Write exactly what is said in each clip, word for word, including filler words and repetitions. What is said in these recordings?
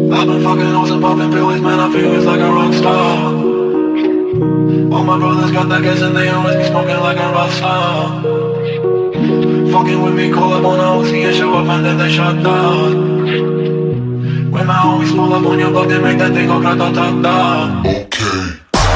I've been fucking hoes and popping pills, man, I feel it's like a rock star. All my brothers got that gas and they always be smoking like a rock star. Fucking with me, call up on a O C and show up and then they shut down. When my homies pull up on your block, they make that thing go grata-ta-ta. Okay.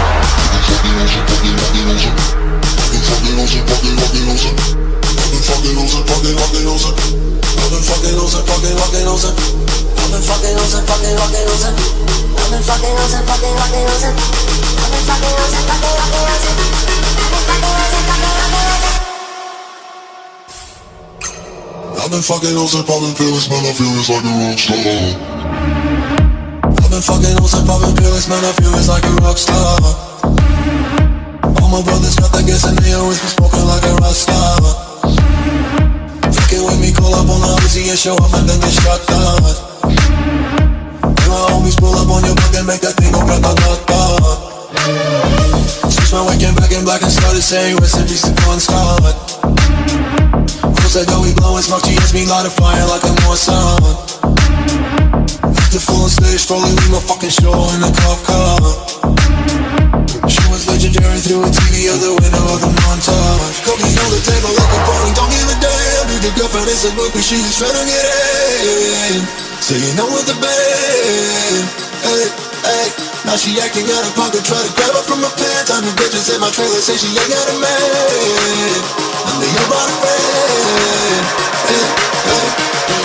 I've been fucking hoes and popping pills, man, I feel it's like a rock star. I've been fucking hoes and popping pills, man, I feel it's like a rock star. All my brothers got that gas and they always be smoking like a rock star. Fucking with me, call up on the O C and show up and then they shut down. When my homies pull up on your block and make that thing go grata-ta-ta. Switch my waking back in black and started saying rest in peace to Con Scott. Said that we blowin' smoke, G S me light a fire like a North Sun. After full on stage, strolling leave my fucking show in a cop car. She was legendary through a T V out the window of the montage. Cooking on the table like a pony, don't give a damn. Dude, the girlfriend is a book, but she just tryna get in. So you know what the band. Hey, hey. Now she acting out of pocket, try to grab her from my pants. I'm the bitches in my trailer, say she ain't got a man. I'm the young body friend. Hey, hey.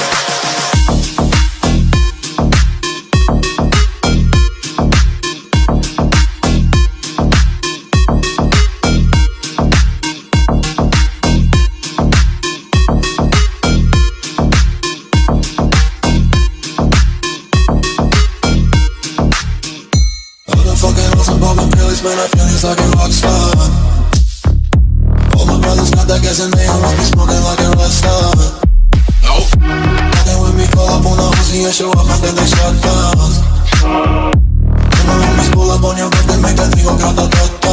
Man, I feel it's like a rock star. All my brothers got that gas and they always be smoking like a rock star. Nope. Fucking with me, call up on the O C and show up and then they shut down. When my homies pull up on your block, they make that thing go grata-ta-ta.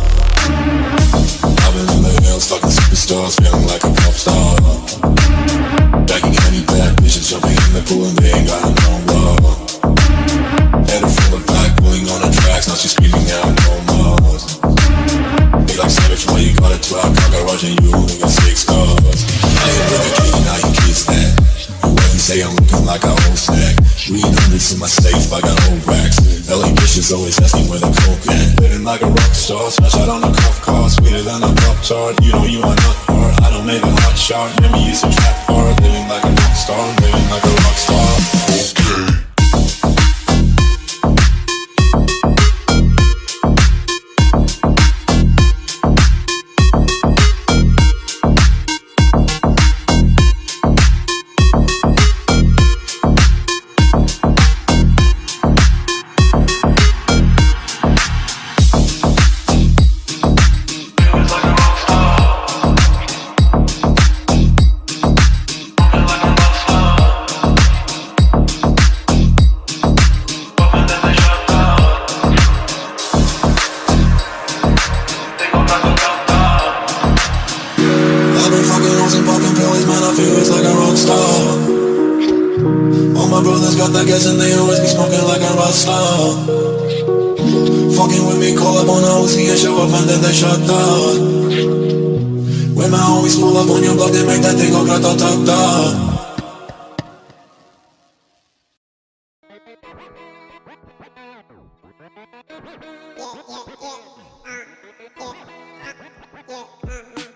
I've been in the hills, fucking superstars, feeling like a pop star. Bagging any bad bitches, jumping in the pool and they ain't got no love. Head full of black, pulling on the tracks, now she's screaming out no more. They like savage, why you got a twelve car garage and you only got six cars. I ain't with a kid, now you kiss that. Whoever say I'm looking like a whole snack. Read hundreds in my safe, I got old racks. L A bitches always asking where the coke at. Living like a rock star, smash out on a cuff car. Sweeter than a pop tart, you know you are not hard. I don't make a hot shot, remember you some trap hard. Living like a rock star, living like a rock star. Okay. I guess and they always be smoking like a rock star. Fucking with me, call up on the O C and show up and then they shut down. When my homies pull up on your block, they make that thing go grata-ta-ta. Yeah, yeah, yeah, uh, yeah, uh, yeah, uh.